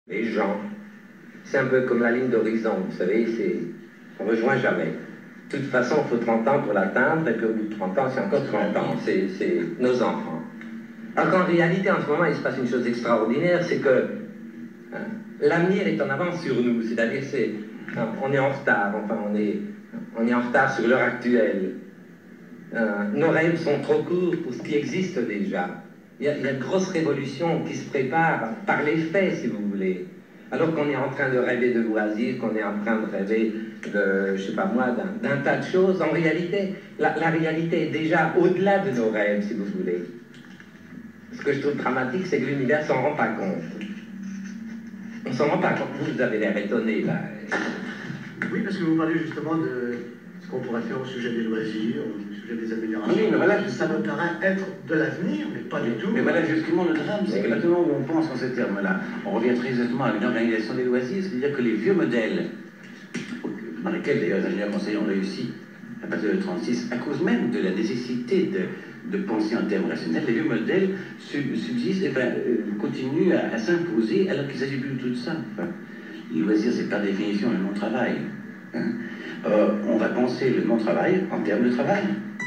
Les gens, c'est un peu comme la ligne d'horizon, vous savez, on ne rejoint jamais. De toute façon, il faut 30 ans pour l'atteindre, et puis au bout de 30 ans, c'est encore 30 ans, c'est nos enfants. Alors qu'en réalité, en ce moment, il se passe une chose extraordinaire, c'est que l'avenir est en avance sur nous, c'est-à-dire on est en retard, enfin on est en retard sur l'heure actuelle. Nos rêves sont trop courts pour ce qui existe déjà. Il y a de grosses révolutions qui se préparent par les faits, si vous voulez. Alors qu'on est en train de rêver de loisirs, qu'on est en train de rêver de, je sais pas moi, d'un tas de choses, en réalité, la réalité est déjà au-delà de nos rêves, si vous voulez. Ce que je trouve dramatique, c'est que l'univers s'en rend pas compte. On s'en rend pas compte. Vous avez l'air étonné, là. Oui, parce que vous parlez justement de ce qu'on pourrait faire au sujet des loisirs, au sujet des améliorations. Oui, mais voilà, ça me paraît être de l'avenir, mais pas du tout. Mais voilà, justement, le drame, c'est que maintenant où on pense en ces termes-là, on revient très exactement à une organisation des loisirs, c'est-à-dire que les vieux modèles, dans lesquels d'ailleurs les ingénieurs conseillers ont réussi à partir de 1936, à cause même de la nécessité de penser en termes rationnels, les vieux modèles subsistent, continuent à s'imposer alors qu'il ne s'agit plus du tout de ça. Enfin, les loisirs, c'est par définition le non-travail. Hein. On va penser le non-travail en termes de travail.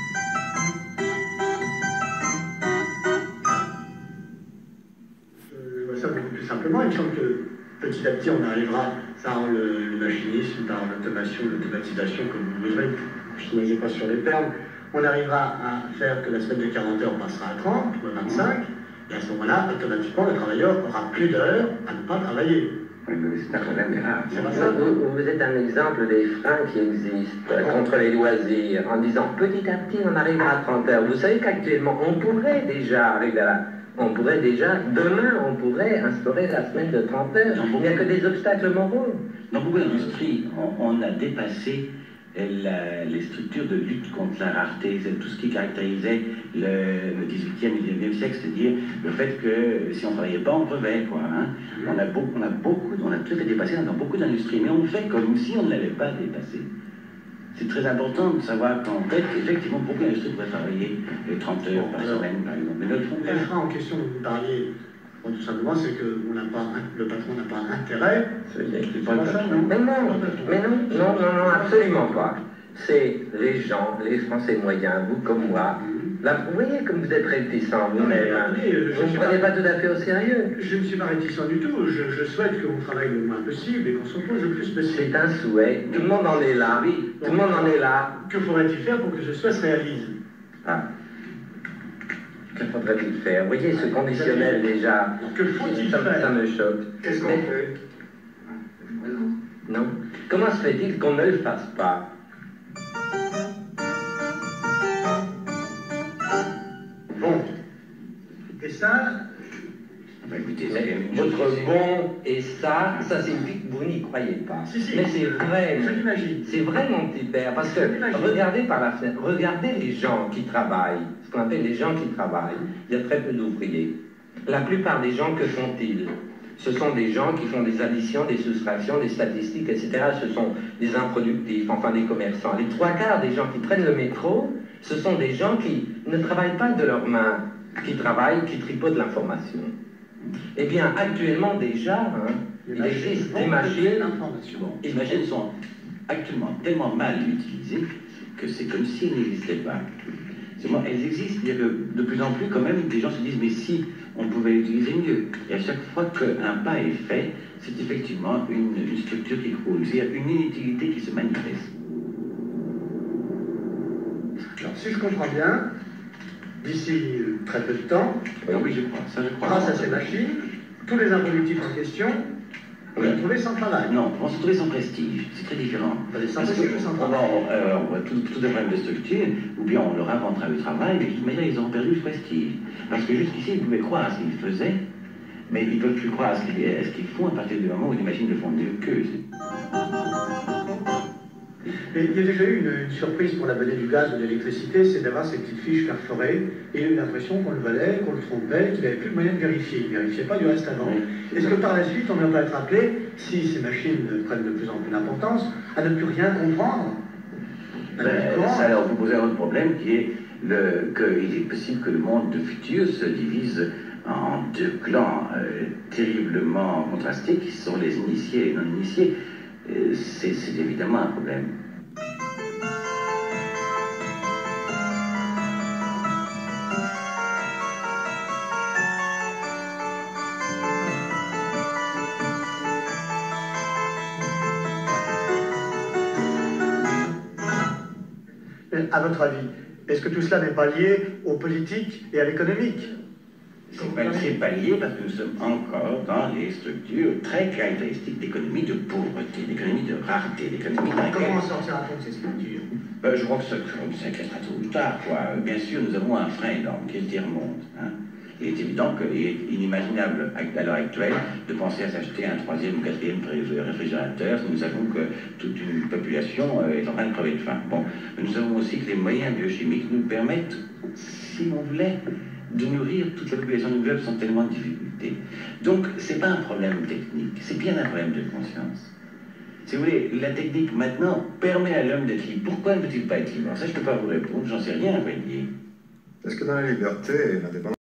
Je vois ça beaucoup plus simplement. Il me semble que petit à petit, on arrivera par le machinisme, par l'automation, l'automatisation, comme vous voudrez. Je ne sais pas sur les termes. On arrivera à faire que la semaine de 40 heures passera à 30 ou à 25. Et à ce moment-là, automatiquement, le travailleur aura plus d'heures à ne pas travailler. Oui, mais c'est un problème grave. Vous êtes un exemple des freins qui existent contre les loisirs, en disant petit à petit on arrivera à 30 heures. Vous savez qu'actuellement on pourrait déjà arriver à là. On pourrait déjà, demain on pourrait instaurer la semaine de 30 heures. Il n'y a que des obstacles moraux. Dans beaucoup d'industries, on a dépassé les structures de lutte contre la rareté, c'est tout ce qui caractérisait le 18e, 19e siècle, c'est-à-dire le fait que si on ne travaillait pas, on crevait, quoi. Hein. On a tout fait dépasser dans beaucoup d'industries, mais on fait comme si on ne l'avait pas dépassé. C'est très important de savoir qu'en fait, effectivement, beaucoup d'industries pourraient travailler 30 heures par semaine, par exemple. Mais notre les freins en question dont vous parliez, tout simplement, c'est que le patron n'a pas intérêt. C'est pas ça, non? Mais non, absolument pas. C'est les gens, les Français moyens, vous comme moi. Là, vous voyez comme vous êtes réticent vous-même. Vous ne prenez pas tout à fait au sérieux. Je ne suis pas réticent du tout. Je souhaite qu'on travaille le moins possible et qu'on se repose le plus possible. C'est un souhait. Tout le monde en est là. Oui, tout le monde en est là. Que faudrait-il faire pour que ce souhait se réalise? Que faudrait-il faire? Vous voyez ce conditionnel déjà. Que faut-il faire? Ça me choque. Qu'est-ce qu'on fait? Non. Comment se fait-il qu'on ne le fasse pas? Bon. Et ça... écoutez, Votre bon et ça signifie que vous n'y croyez pas. Si. Mais c'est vrai. Je l'imagine. C'est vrai, mon petit père, parce que regardez par la fenêtre, regardez les gens qui travaillent, ce qu'on appelle les gens qui travaillent. Il y a très peu d'ouvriers. La plupart des gens, que font-ils? Ce sont des gens qui font des additions, des soustractions, des statistiques, etc. Ce sont des improductifs, enfin des commerçants. Les trois quarts des gens qui prennent le métro, ce sont des gens qui ne travaillent pas de leurs mains, qui travaillent, qui tripotent l'information. Eh bien, actuellement déjà, il existe des machines. Les machines sont actuellement tellement mal utilisées que c'est comme si elles n'existaient pas. Elles existent, il y a de plus en plus quand même des gens se disent mais si on pouvait l'utiliser mieux. Et à chaque fois qu'un pas est fait, c'est effectivement une structure qui croule, c'est-à-dire une inutilité qui se manifeste. Alors si je comprends bien, d'ici très peu de temps, oui, je crois. Grâce à ces machines, tous les improductifs en question vont se trouver sans travail. Non, vont se trouver sans prestige. C'est très différent. Sans prestige ou sans travail? Tout un problème de structure, ou bien on leur inventera le travail, mais de toute manière, ils ont perdu le prestige. Parce que jusqu'ici, ils pouvaient croire à ce qu'ils faisaient, mais ils ne peuvent plus croire à ce qu'ils font à partir du moment où les machines le font mieux qu'eux. Et il y a déjà eu une surprise pour l'abonné du gaz ou de l'électricité, c'est d'avoir ces petites fiches perforées, et il a eu l'impression qu'on le volait, qu'on le trompait, qu'il n'avait plus de moyen de vérifier. Il ne vérifiait pas du reste avant. Est-ce que par la suite, on ne va pas être appelé, si ces machines prennent de plus en plus d'importance, à ne plus rien comprendre? Alors, vous posez un autre problème qui est qu'il est possible que le monde futur se divise en deux clans terriblement contrastés qui sont les initiés et les non-initiés. C'est évidemment un problème. À votre avis, est-ce que tout cela n'est pas lié au politique et à l'économique? C'est pas lié parce que nous sommes encore dans les structures très caractéristiques d'économie de pauvreté, d'économie de rareté, d'économie dans laquelle... Comment sortira-t-on de ces structures? Je crois que ça s'inquiétera tôt ou tard, quoi. Bien sûr, nous avons un frein énorme qui est le tiers-monde. Hein. Il est évident qu'il est inimaginable à l'heure actuelle de penser à s'acheter un troisième ou quatrième réfrigérateur si nous savons que toute une population est en train de crever de faim. Bon, mais nous savons aussi que les moyens biochimiques nous permettent, si on voulait, de nourrir toute la population du globe sans tellement de difficultés. Donc, c'est pas un problème technique, c'est bien un problème de conscience. Si vous voulez, la technique maintenant permet à l'homme d'être libre. Pourquoi ne peut-il pas être libre? Ça, je ne peux pas vous répondre, j'en sais rien, à vrai dire. Est-ce que dans la liberté, l'indépendance